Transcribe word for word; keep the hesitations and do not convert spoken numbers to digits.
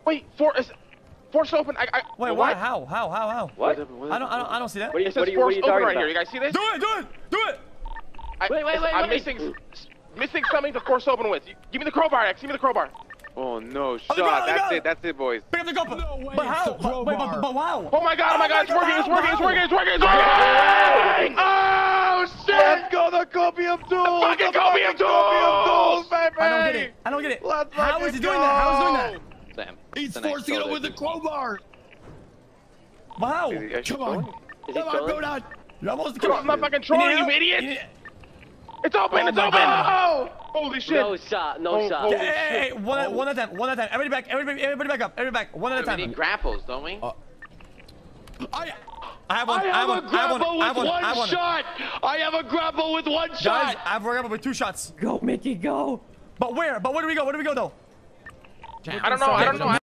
Wait, for is force open. I, I Wait, what? what? How? How? How? How? What? I don't. I don't. I don't see that. What are you, it says what are you, force what are you open right about? here. You guys see this? Do it! Do it! Do it! I, wait, wait, wait, I'm wait. missing, missing something to force open with. Give me the crowbar, X. Give me the crowbar. Oh no, shot. Oh, God, that's God. it. That's it, boys. Pick up the GoPro. No way, But how? it's the But, wait, but, but wow. Oh my god! Oh my god! It's Oh my working! It's God, working! It's how? working! It's working! It's working! Oh shit! Let's go, the copium tools! The fucking copium tools, baby! I don't get it. I don't get it. Let's How fucking is he doing go. that? How is he doing that? Sam. He's the next forcing it shoulder with the is- crowbar. Wow. Is he actually Come on. going? Is he Come on, trolling? go down. You almost. Come on, I'm not fucking trolling, you idiot! It's open! Oh It's my open! God. Oh! Holy shit! No shot, no Oh, shot. holy Hey, hey, hey, one, at, Oh. one at a time. One at a time. Everybody back. Everybody, everybody back up. Everybody back. One at a We time. need grapples, don't we? Uh, I, I have one. I I have have a one. I have one. grapple I have with one. I have one one. shot. I have a grapple with one Guys, shot. I have a grapple with two shots. Go, Mickey, go. But where? But where do we go? Where do we go though? I don't know. I don't know.